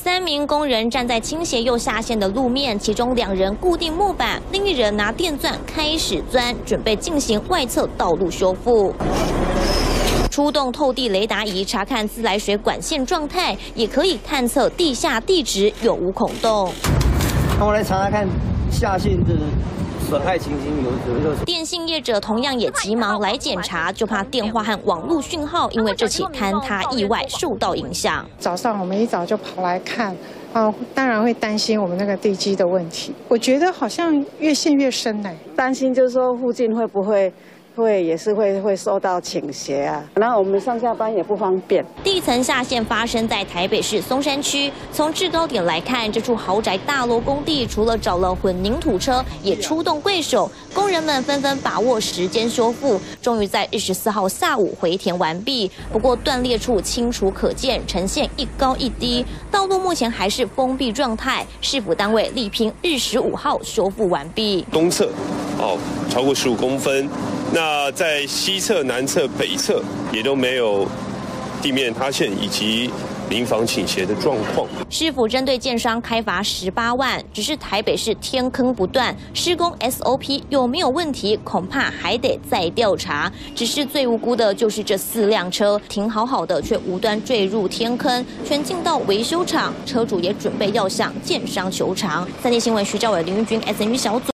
3名工人站在倾斜又下陷的路面，其中2人固定木板，另1人拿电钻开始钻，准备进行外侧道路修复。 出动透地雷达仪查看自来水管线状态，也可以探测地下地质有无孔洞。 那我来查查看下线的损害情形有。 电信业者同样也急忙来检查，就怕电话和网络讯号因为这起坍塌意外受到影响。 早上我们一早就跑来看。 当然会担心我们那个地基的问题。我觉得好像越陷越深呢， 担心就是说附近会不会也是会受到倾斜啊，然后我们上下班也不方便。 地层下陷发生在台北市松山区，从制高点来看，这处豪宅大楼工地除了找了混凝土车，也出动贵手，工人们纷纷把握时间修复，终于在24号下午回填完毕。不过断裂处清楚可见，呈现一高一低，道路目前还是封闭状态，市府单位力拼日15号修复完毕。 东侧超过15公分。 那在西侧、南侧、北侧也都没有地面塌陷以及临房倾斜的状况。 市府针对建商开罚18万，只是台北市天坑不断，施工 SOP 有没有问题，恐怕还得再调查。只是最无辜的就是这4辆车停好好的，却无端坠入天坑，全进到维修厂，车主也准备要向建商求偿。3立新闻徐兆伟、林玉君 SNG 小组。